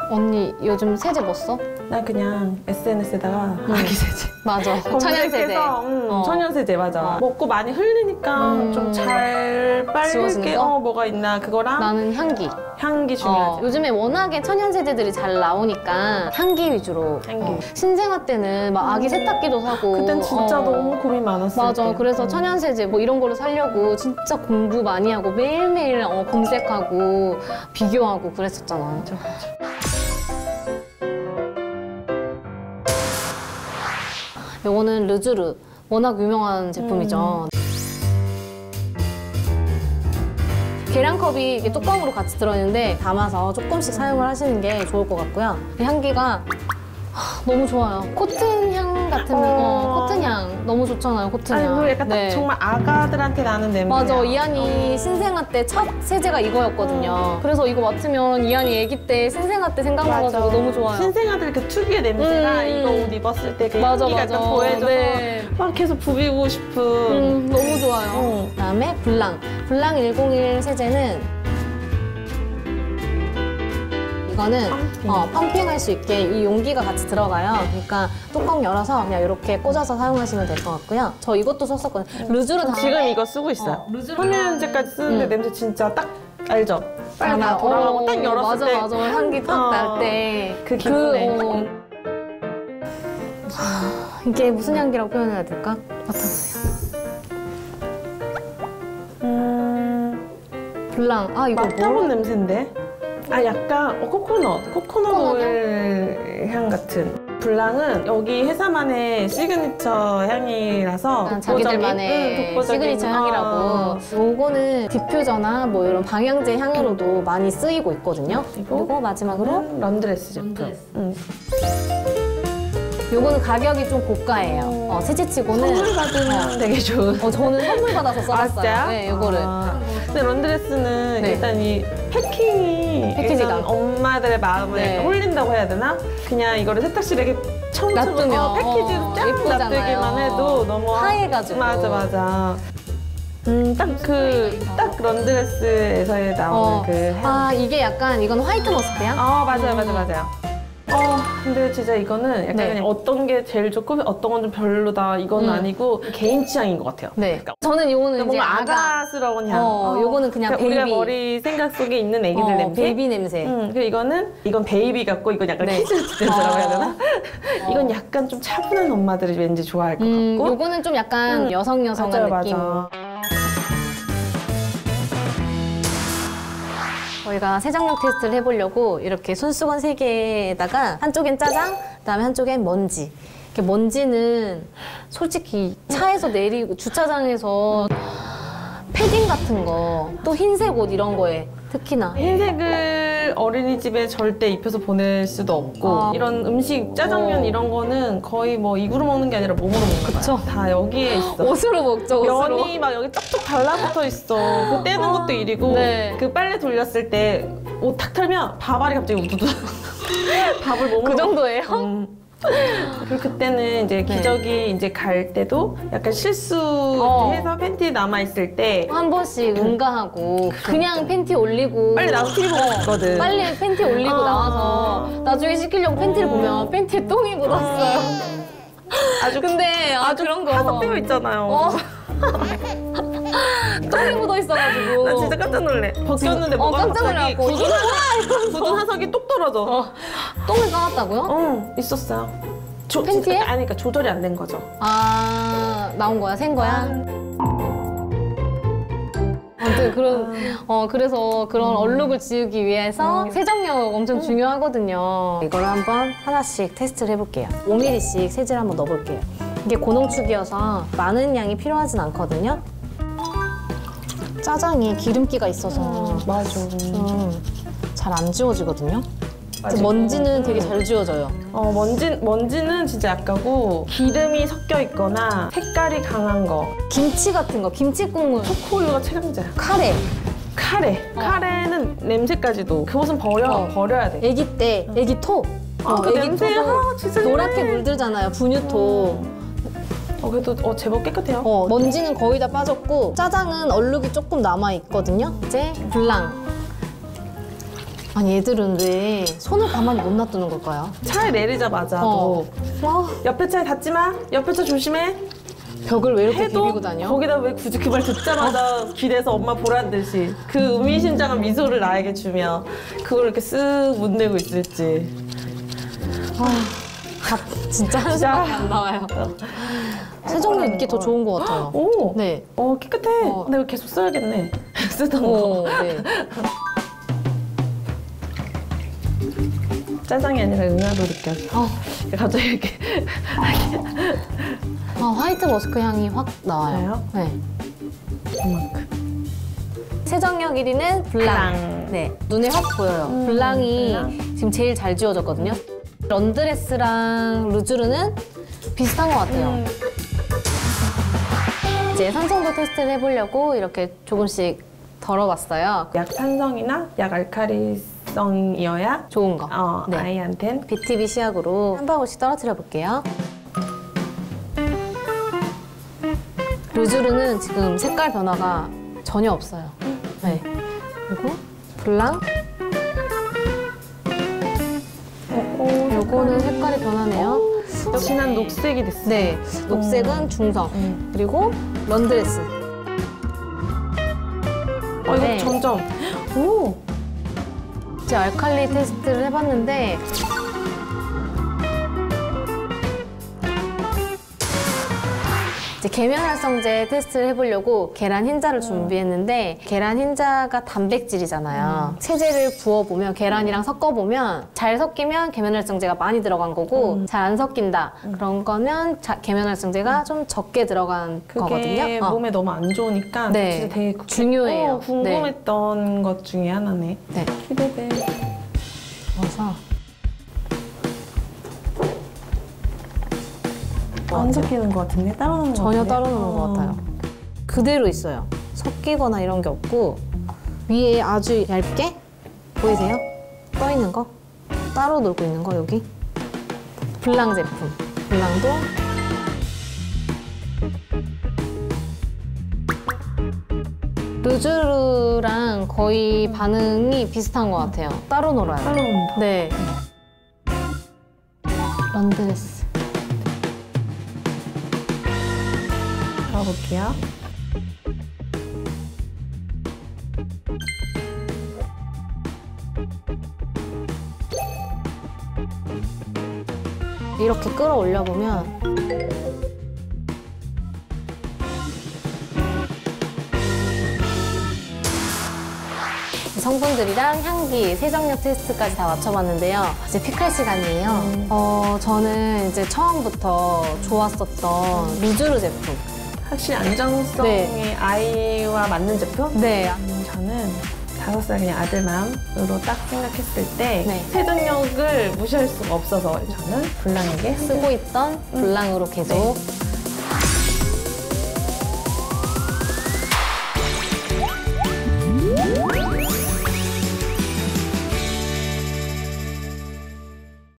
언니 요즘 세제 뭐 써? 나 그냥 SNS에다가 아기 세제. 맞아. 천연 세제. 천연 세제 맞아. 먹고 많이 흘리니까 좀 잘 빨게 뭐가 있나 그거랑. 나는 향기. 향기 중요하지. 요즘에 워낙에 천연 세제들이 잘 나오니까 향기 위주로. 향기. 신생아 때는 막 아기 세탁기도 사고. 그땐 진짜 너무 고민 많았어. 맞아. 그래서 천연 세제 뭐 이런 거를 사려고 진짜 공부 많이 하고 매일매일 검색하고 비교하고 그랬었잖아. 맞아. 요거는 르쥬르. 워낙 유명한 제품이죠. 계량컵이 이게 뚜껑으로 같이 들어있는데 담아서 조금씩 사용을 하시는 게 좋을 것 같고요. 이 향기가 너무 좋아요. 코튼 향 같은 코튼 향 너무 좋잖아요. 코튼 향. 아니, 약간 딱 정말 아가들한테 나는 냄새. 맞아. 이한이 신생아 때 첫 세제가 이거였거든요. 그래서 이거 맡으면 이한이 아기 때 신생아 때 생각나가지고 너무 좋아요. 신생아들 그 특유의 냄새가 이거 옷 입었을 때 그 향기가 약간 더해져서 막 계속 부비고 싶은. 너무 좋아요. 그다음에 블랑. 블랑 101 세제는 이거는 펌핑할 수 있게 이 용기가 같이 들어가요. 그러니까 뚜껑 열어서 그냥 이렇게 꽂아서 사용하시면 될 것 같고요. 저 이것도 썼었거든요. 르쥬르 지금 이거 쓰고 있어요. 섬유유연제까지 쓰는데 냄새 진짜 딱 알죠? 빨리 다 돌아가고 딱 열었을 때 맞아. 향기 딱 날 때 그 기분에 이게 무슨 향기라고 표현해야 될까? 맡아보세요. 블랑. 이거 맡아본 냄새인데? 약간 코코넛 오일 향 같은. 블랑은 여기 회사만의 시그니처 향이라서 자기들만의 시그니처 향이라고. 요거는 디퓨저나 뭐 이런 방향제 향으로도 많이 쓰이고 있거든요. 그리고 마지막으로 런드레스 제품. 요거는 가격이 좀 고가예요. 세제치고는 선물 받으면 되게 좋은. 저는 선물 받아서 써봤어요. 네, 요거를. 근데 런드레스는 일단 이 패키지가 엄마들의 마음을 홀린다고 해야 되나? 그냥 이거를 세탁실에 이렇게 놔두면 패키지 쫙 놔두기만 해도 너무 하얘가지고. 맞아. 딱 런드레스에서 나오는 그 향. 이게 약간 이건 화이트 머스크 향? 맞아요. 근데 진짜 이거는 약간 그냥 어떤 게 제일 좋고 어떤 건 좀 별로다 이건 아니고 개인 취향인 것 같아요. 네. 저는 요거는 이제 아가스러운 향. 요거는 그냥 베이비. 우리가 머리 생각 속에 있는 애기들 냄새. 베이비 냄새. 그리고 이건 베이비 같고 이건 약간 키즈 냄새라고 해야 되나? 이건 약간 좀 차분한 엄마들이 왠지 좋아할 것 같고. 요거는 좀 약간 여성한 느낌. 맞아. 저희가 세정력 테스트를 해보려고 이렇게 손수건 3개에다가 한쪽엔 짜장, 그다음에 한쪽엔 먼지. 이렇게 먼지는 솔직히 차에서 내리고 주차장에서 패딩 같은 거, 또 흰색 옷 이런 거에 특히나. 흰색을 어린이집에 절대 입혀서 보낼 수도 없고 이런 음식, 짜장면 이런 거는 거의 뭐 입으로 먹는 게 아니라 몸으로 먹는 거야. 다 여기에 있어. 옷으로 먹죠, 옷으로. 면이 막 여기 쩍쩍 달라붙어 있어. 그 떼는 것도 일이고 그 빨래 돌렸을 때 옷 탁 털면 밥알이 갑자기 우두두. 밥을 몸으로 그 정도예요? 그리고 그때는 이제 기저귀 이제 갈 때도 약간 실수해서 팬티 남아있을 때 한 번씩 응가하고 그냥 팬티 올리고 빨리 나와서 TV 보고 싶거든. 빨리 팬티 올리고 나와서 나중에 씻기려고 팬티를 보면 팬티에 똥이 묻었어요. 근데 그런 거 하석 되어 있잖아요. 똥이 묻어 있어가지고 나 진짜 깜짝 놀래. 벗겼는데 뭐가 깜짝 갑자기 놀라고 굳은 하석이 뚝 떨어져. 똥을 까놨다고요? 있었어요. 팬티에? 그러니까 조절이 안 된 거죠. 나온 거야? 샌 거야? 아무튼 그래서 그런 얼룩을 지우기 위해서 세정력 엄청 중요하거든요. 이걸 한번 하나씩 테스트를 해볼게요. 5mm씩 세제를 한번 넣어볼게요. 이게 고농축이어서 많은 양이 필요하진 않거든요. 짜장에 기름기가 있어서 잘 안 지워지거든요. 먼지는 되게 잘 지워져요. 먼지는 진짜 약하고 기름이 섞여 있거나 색깔이 강한 거. 김치 같은 거, 김치 국물. 초코우유가 최강자야. 카레는 냄새까지도 그것은 버려야 돼. 애기 때, 애기 토. 그 냄새 진짜 노랗게 물들잖아요, 분유토. 그래도 제법 깨끗해요. 먼지는 거의 다 빠졌고 짜장은 얼룩이 조금 남아있거든요. 이제 블랑. 아니 얘들은 왜 손을 가만히 못 놔두는 걸까요? 차에 내리자마자도 옆에 차에 닿지 마. 옆에 차 조심해. 벽을 왜 이렇게 해도 비비고 다녀? 거기다 왜 굳이 그 말 듣자마자 길에서 엄마 보란 듯이 그 의미심장한 미소를 나에게 주며 그걸 이렇게 쓱 못 내고 있을지. 진짜 한숨밖에 안 나와요. 세정력 이게 더 좋은 것 같아요. 오, 네. 깨끗해. 근데 이거 계속 써야겠네. 쓰던 거. 네. 짜장이 아니라 응아로 느껴져. 갑자기 이렇게. 화이트 머스크 향이 확 나와요. 네. 이만큼. 세정력 1위는 블랑. 네. 눈에 확 보여요. 블랑이 블랑. 지금 제일 잘 지워졌거든요. 런드레스랑 루즈르는 비슷한 것 같아요. 이제 산성도 테스트를 해보려고 이렇게 조금씩 덜어봤어요. 약 산성이나 약 알칼리성이어야 좋은 거. 네. 아이한텐 BTB 시약으로 한 방울씩 떨어뜨려 볼게요. 루즈르는 지금 색깔 변화가 전혀 없어요. 네. 그리고 블랑. 요거는 색깔이 변하네요. 진한 녹색이 됐어요. 네. 녹색은 중성. 그리고 런드레스. 이거 네. 점점. 오. 이제 알칼리 테스트를 해봤는데 이제 계면활성제 테스트를 해보려고 계란 흰자를 준비했는데 계란 흰자가 단백질이잖아요. 체제를 부어보면 계란이랑 섞어보면 잘 섞이면 계면활성제가 많이 들어간 거고 잘 안 섞인다. 그런 거면 계면활성제가 좀 적게 들어간 그게 거거든요. 몸에 너무 안 좋으니까 네. 진짜 되게 중요해요. 궁금했던 것 중에 하나네. 네. 기대돼. 그래서 안 섞이는 것 같은데? 따로 놓는 것 전혀 같은데? 따로 놓는 것 같아요. 그대로 있어요. 섞이거나 이런 게 없고 위에 아주 얇게 보이세요? 떠 있는 거? 따로 놀고 있는 거 여기? 블랑 제품. 블랑도 루즈르랑 거의 반응이 비슷한 것 같아요. 따로 놀아요. 따로 놓는다. 네. 런드레스. 가볼게요. 이렇게 끌어올려 보면 성분들이랑 향기, 세정력 테스트까지 다 맞춰봤는데요. 이제 피클 시간이에요. 저는 이제 처음부터 좋았었던 루즈르 제품. 확실히 안정성이 아이와 맞는 제품? 네. 저는 5살 그냥 아들 마음으로 딱 생각했을 때 네. 세정력을 무시할 수가 없어서 저는 블랑에게 쓰고 있던 블랑으로 계속